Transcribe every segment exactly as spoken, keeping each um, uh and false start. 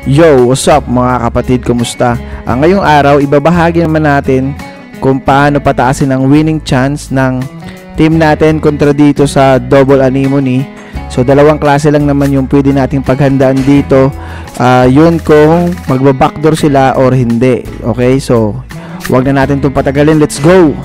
Yo, what's up mga kapatid, kumusta? Ang ngayong araw, ibabahagi naman natin kung paano pataasin ang winning chance ng team natin kontra dito sa double Anemone. So dalawang klase lang naman yung pwede nating paghandaan dito. uh, Yun kung magbabackdoor sila or hindi. Okay, so wag na natin itong patagalin, let's go!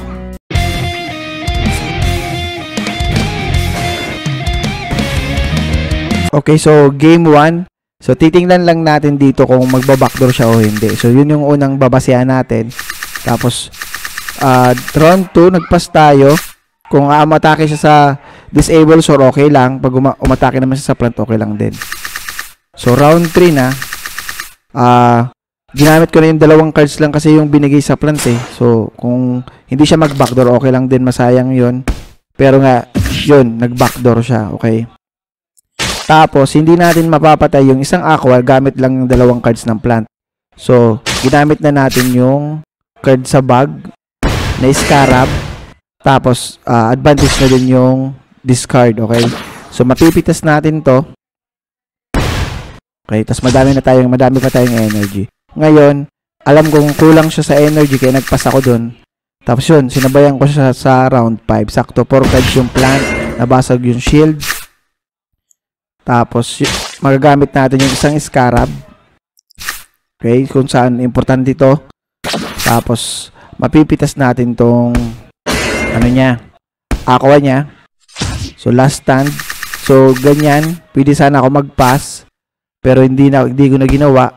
Okay, so game one. So titingnan lang natin dito kung magbabackdoor siya o hindi. So yun yung unang babasehan natin. Tapos uh, round two, nagpas tayo. Kung umatake siya sa Disablesaur, okay lang. Pag uma umatake naman siya sa plant, okay lang din. So round three na, uh, ginamit ko na yung dalawang cards lang kasi yung binigay sa plant eh. So kung hindi siya mag-backdoor, okay lang din, masayang yun. Pero nga, yun, nag-backdoor siya, okay. Tapos, hindi natin mapapatay yung isang aqua gamit lang yung dalawang cards ng plant. So, ginamit na natin yung card sa bag na scarab. Tapos, uh, advantage na din yung discard, okay? So, mapipitas natin to. Okay, tapos madami na tayong, madami pa tayong energy. Ngayon, alam kong kulang siya sa energy kaya nagpas ako dun. Tapos yun, sinabayan ko siya sa round five. Sakto, four cards yung plant, nabasag yung shield. Tapos, magagamit natin yung isang scarab. Okay, kung saan importante ito. Tapos, mapipitas natin tong ano niya, aqua niya. So, last stand. So, ganyan. Pwede sana ako mag-pass. Pero hindi, na, hindi ko na ginawa.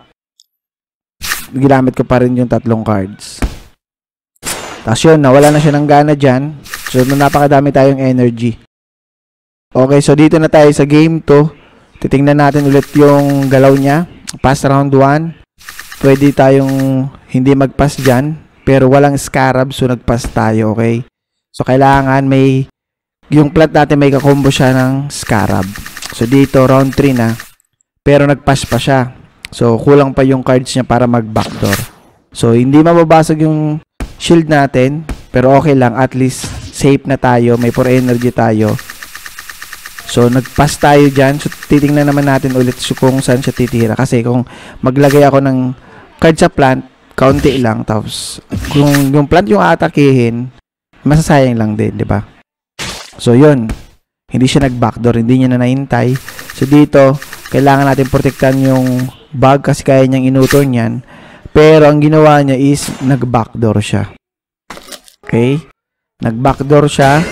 Ginamit ko pa rin yung tatlong cards. Tapos yun, nawala na siya ng gana dyan. So, napakadami tayong energy. Okay, so dito na tayo sa game two. Titingnan natin ulit yung galaw niya. Pass round one. Pwede tayong hindi mag-pass dyan. Pero walang scarab, so nag-pass tayo, okay? So, kailangan may, yung plant natin may kakombo siya ng scarab. So, dito, round three na. Pero nag-pass pa siya. So, kulang pa yung cards niya para mag-backdoor. So, hindi mababasag yung shield natin. Pero okay lang, at least safe na tayo. May four energy tayo. So, nag-pass tayo dyan. So, titingnan naman natin ulit kung saan siya titira. Kasi kung maglagay ako ng card sa plant, kaunti lang. Tapos, kung yung plant yung atakihin, masasayang lang din, di ba? So, yun. Hindi siya nag-backdoor. Hindi niya na nahintay. So, dito, kailangan natin protektan yung bag kasi kaya niyang inutor niyan. Pero, ang ginawa niya is nag-backdoor siya. Okay? Nag-backdoor siya.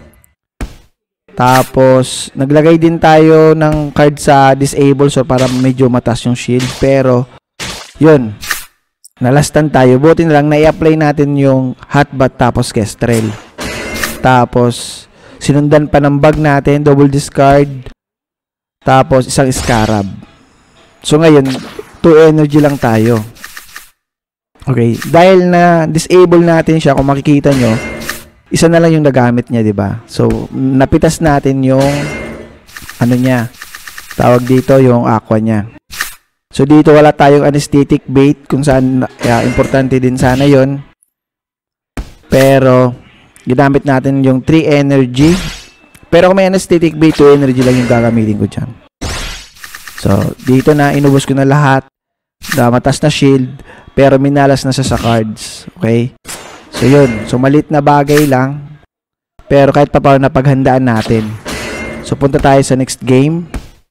Tapos, naglagay din tayo ng card sa Disablesaur para medyo matas yung shield. Pero, yun. Nalastan tayo. Buti na lang, na-i-apply natin yung hotbat tapos kestrel. Tapos, sinundan pa ng bag natin, double discard. Tapos, isang scarab. So, ngayon, two energy lang tayo. Okay. Dahil na disable natin siya, kung makikita nyo, isa na lang yung nagamit niya, di ba? So, napitas natin yung ano niya. Tawag dito yung aqua niya. So, dito wala tayong anesthetic bait kung saan uh, importante din sana yon. Pero, ginamit natin yung three energy. Pero kung may anesthetic bait, two energy lang yung gagamitin ko dyan. So, dito na, inubos ko na lahat. Na matas na shield. Pero minalas na siya sa cards. Okay? So, yun. So, malit na bagay lang. Pero kahit pa paano napaghandaan natin. So, punta tayo sa next game.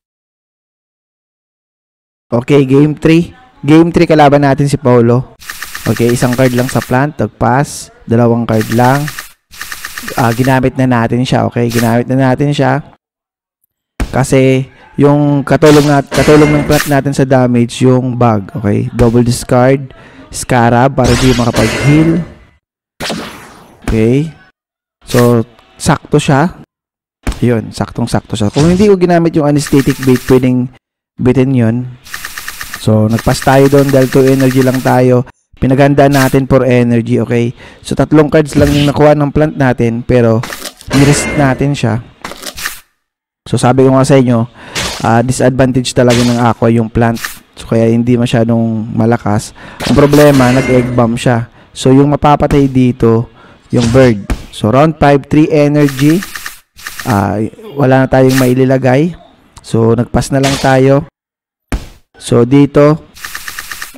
Okay, game three. Game three, kalaban natin si Paulo. Okay, isang card lang sa plant. Tag-pass. Dalawang card lang. Uh, ginamit na natin siya. Okay, ginamit na natin siya. Kasi, yung katulong, na, katulong ng plant natin sa damage, yung bag. Okay, double discard. Scarab para di makapag-heal. Okay. So, sakto siya. Yun, saktong-sakto siya. Kung hindi ko ginamit yung anesthetic bait, pwedeng bitin yun. So, nagpass tayo doon dahil two energy lang tayo. Pinaghandaan natin for energy, okay? So, tatlong cards lang yung nakuha ng plant natin, pero i-rest natin siya. So, sabi ko nga sa inyo, uh, disadvantage talaga ng aqua yung plant. So, kaya hindi masyadong malakas. Ang problema, nag-egg bomb siya. So, yung mapapatay dito, yung bird. So, round five, three energy. Uh, wala na tayong maililagay. So, nagpass na lang tayo. So, dito,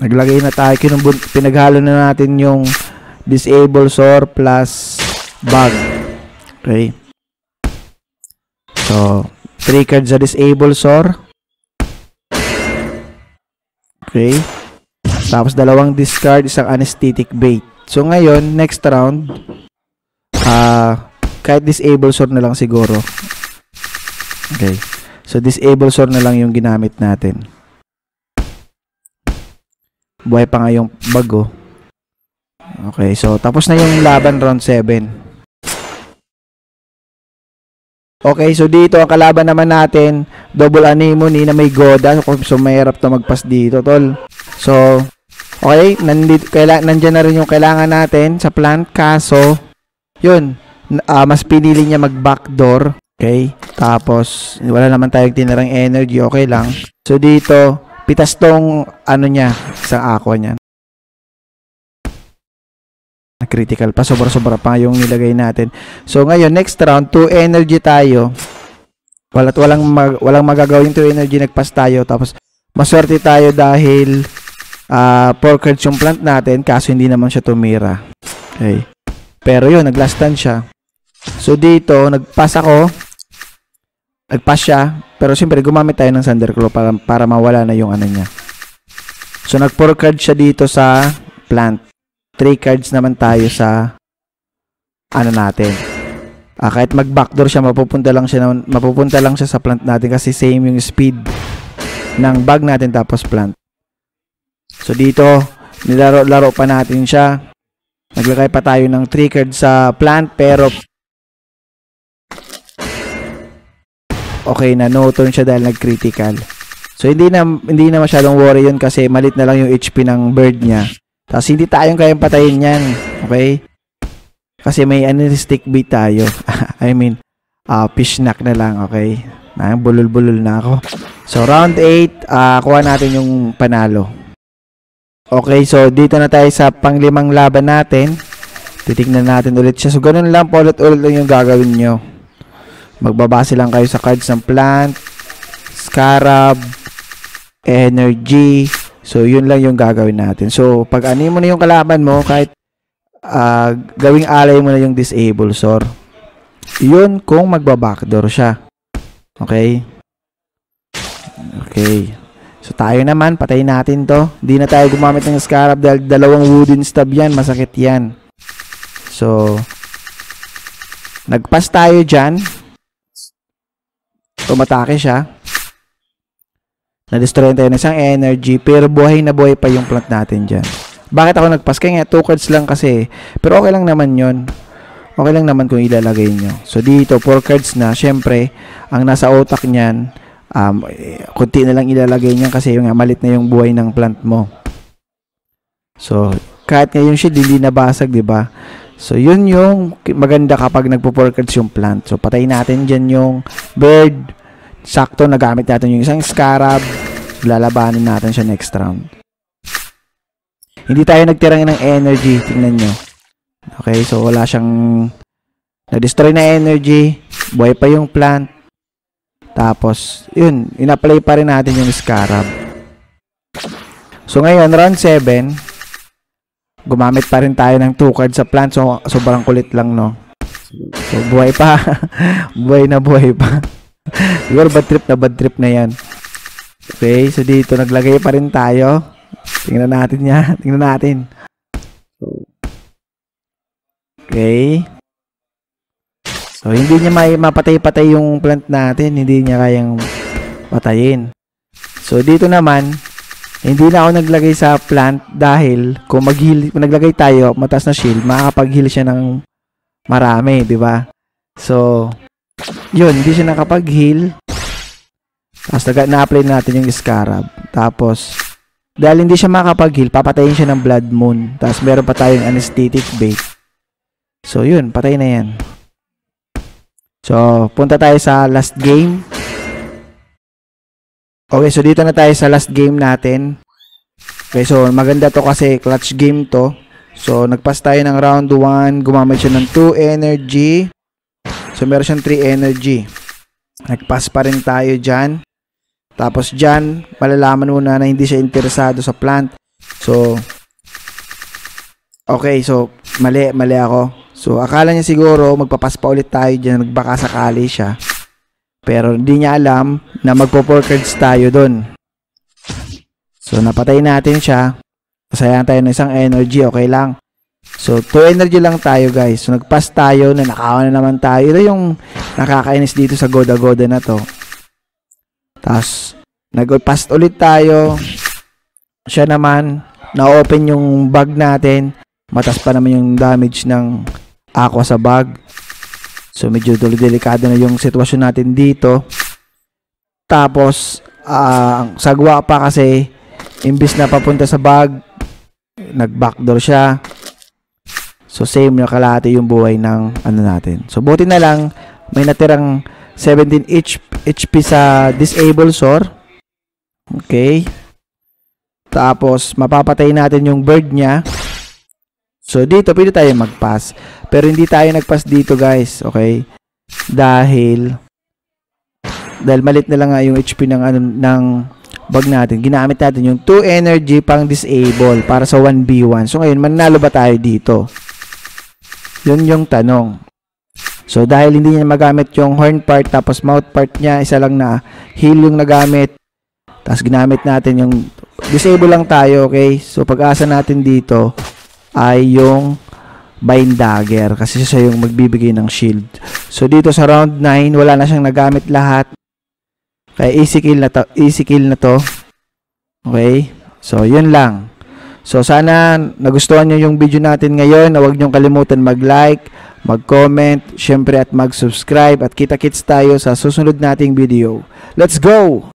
Naglagay na tayo, kinumbun, pinaghalo na natin yung Disablesaur plus bug. Okay. So, three cards sa Disablesaur. Okay. Tapos, dalawang discard, isang anesthetic bait. So, ngayon, next round, ah, uh, kahit Disablesaur na lang siguro. Okay. So, Disablesaur na lang yung ginamit natin. Buhay pa nga yung bago. Okay, so tapos na yung laban round seven. Okay, so dito ang kalaban naman natin, double Anemone na may Goda. So mahirap to magpas dito, tol. So, okay, nandito, kaila, nandyan na rin yung kailangan natin sa plant. Kaso, yun, uh, mas pinili niya mag-backdoor. Okay, tapos wala naman tayong tinarang energy, okay lang. So dito, pitas tong ano niya, isang aqua niya. Critical pa, sobra-sobra pa yung nilagay natin. So ngayon, next round, two energy tayo. Wala't walang mag, walang magagawin two energy, nagpas tayo. Tapos maswerte tayo dahil uh, four cards yung plant natin, kaso hindi naman siya tumira. Okay. Pero yun, nag-last stand siya. So dito, nagpas ako. Nagpas siya. Pero siyempre, gumamit tayo ng Thunderclaw para, para mawala na yung ano niya. So nag-four cards siya dito sa plant. three cards naman tayo sa ano natin. Ah, kahit mag-backdoor siya, mapupunta lang siya na, mapupunta lang siya sa plant natin kasi same yung speed ng bag natin tapos plant. So dito, nilaro-laro pa natin siya. Naglagay pa tayo ng three cards sa plant pero okay na, no turn siya dahil nag-critical. So hindi na hindi na masyadong worry yun kasi malit na lang yung H P ng bird niya. Tapos hindi tayong kayang patayin yan. Okay? Kasi may anesthetic bait tayo. I mean, uh, fish snack na lang. Okay? Ah, bulol-bulol na ako. So, round eight, uh, kuha natin yung panalo. Okay, so dito na tayo sa panglimang laban natin. Titignan natin ulit siya. So, ganun lang po ulit-ulit lang yung gagawin nyo. Magbabase lang kayo sa cards ng plant, scarab, energy. So, yun lang yung gagawin natin. So, pag ani mo na yung kalaban mo, kahit uh, gawing alay mo na yung Disablesaur, yun kung magbabackdoor siya. Okay? Okay. So, tayo naman, patayin natin to. Hindi na tayo gumamit ng scarab dahil dalawang wooden stab yan. Masakit yan. So, nagpas tayo dyan. Tumatake siya. Na-destroy tayo ng isang energy, pero buhay na buhay pa yung plant natin dyan. Bakit ako nagpas? Kaya nga, two cards lang kasi. Pero okay lang naman yun. Okay lang naman kung ilalagay nyo. So, dito, four cards na. Siyempre, ang nasa utak niyan, um, kunti na lang ilalagay niyan kasi yung malit na yung buhay ng plant mo. So, kahit nga yung shield, hindi nabasag, di ba? So, yun yung maganda kapag nagpo-four cards yung plant. So, patayin natin dyan yung bird. Sakto, nagamit natin yung isang scarab. Lalabanin natin siya next round. Hindi tayo nagtirang ng energy. Tingnan nyo. Okay, so wala siyang na-destroy na energy. Buhay pa yung plant. Tapos, yun, ina-apply pa rin natin yung scarab. So ngayon, round seven, gumamit pa rin tayo ng two cards sa plant. So, sobrang kulit lang, no? So, buhay pa. Buhay na buhay pa. Siguro bad trip na bad trip na yan. Okay, so dito naglagay pa rin tayo. Tingnan natin yan. Tingnan natin. Okay. So hindi niya may mapatay-patay yung plant natin. Hindi niya kayang patayin. So dito naman, hindi na ako naglagay sa plant dahil kung mag-heal, kung naglagay tayo, mataas na shield, makakapag-heal siya ng marami, di ba? So yun, hindi siya nakapag-heal. Tapos na-apply natin yung scarab. Tapos, dahil hindi siya makapag-heal, papatayin siya ng blood moon. Tapos meron pa tayong anesthetic bait. So, yun, patay na yan. So, punta tayo sa last game. Okay, so dito na tayo sa last game natin. Okay, so maganda to kasi clutch game to. So, nagpas tayo ng round one. Gumamit siya ng two energy. So, meron siyang three energy. Nagpass pa rin tayo dyan. Tapos dyan, malalaman muna na hindi siya interesado sa plant. So, okay, so, mali, mali ako. So, akala niya siguro, magpapas pa ulit tayo dyan, nagbaka sakali siya. Pero, hindi niya alam na magpo-four cards tayo dun. So, napatay natin siya. Pasayaan tayo ng isang energy, okay lang. So, two energy lang tayo, guys. So, nag-pass tayo, nanakawan na naman tayo. Ito yung nakakainis dito sa goda-goda na to. Tapos, nag-pass ulit tayo. Siya naman, na-open yung bag natin. Matas pa naman yung damage ng aqua sa bag. So, medyo delikado na yung sitwasyon natin dito. Tapos, uh, ang sagwa pa kasi, imbis na papunta sa bag, nag-backdoor siya. So, same na kalahati yung buhay ng ano natin. So, buti na lang, may natirang seventeen H P sa Disablesaur. Okay. Tapos, mapapatay natin yung bird niya. So, dito, pwede tayo mag-pass. Pero, hindi tayo nag-pass dito, guys. Okay. Dahil, dahil malit na lang nga yung H P ng, ano, ng bag natin. Ginamit natin yung two energy pang disable para sa one v one. So, ngayon, manalo ba tayo dito? Yun yung tanong. So, dahil hindi niya magamit yung horn part, tapos mouth part niya, isa lang na heal yung nagamit. Tapos, ginamit natin yung disable lang tayo, okay? So, pag-asa natin dito ay yung bind dagger kasi siya yung magbibigay ng shield. So, dito sa round nine, wala na siyang nagamit lahat. Kaya, easy kill na to. Easy kill na to. Okay? So, yun lang. So, sana nagustuhan nyo yung video natin ngayon. Huwag nyo kalimutan mag-like, mag-comment, syempre at mag-subscribe. At kita-kits tayo sa susunod nating video. Let's go!